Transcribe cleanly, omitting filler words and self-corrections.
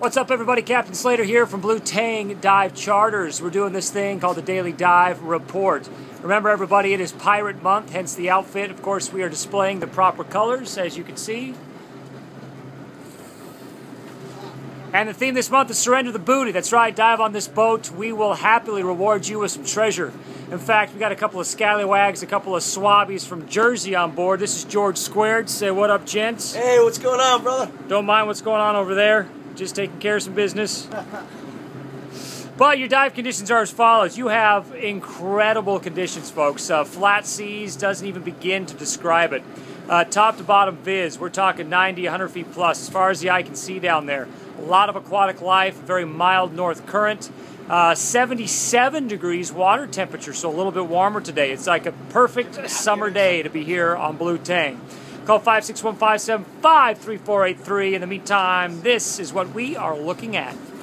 What's up, everybody? Captain Slater here from Blue Tang Dive Charters. We're doing this thing called the Daily Dive Report. Remember, everybody, it is Pirate Month, hence the outfit. Of course, we are displaying the proper colors, as you can see. And the theme this month is Surrender the Booty. That's right, dive on this boat. We will happily reward you with some treasure. In fact, we got a couple of scallywags, a couple of swabbies from Jersey on board. This is George Squared. Say what up, gents. Hey, what's going on, brother? Don't mind what's going on over there. Just taking care of some business. But your dive conditions are as follows. You have incredible conditions, folks. Flat seas, doesn't even begin to describe it. Top to bottom viz, we're talking 90, 100 feet plus, as far as the eye can see down there. A lot of aquatic life, very mild north current. 77 degrees water temperature, so a little bit warmer today. It's like a perfect summer day to be here on Blue Tang. Call 561-575-3483. In the meantime, this is what we are looking at.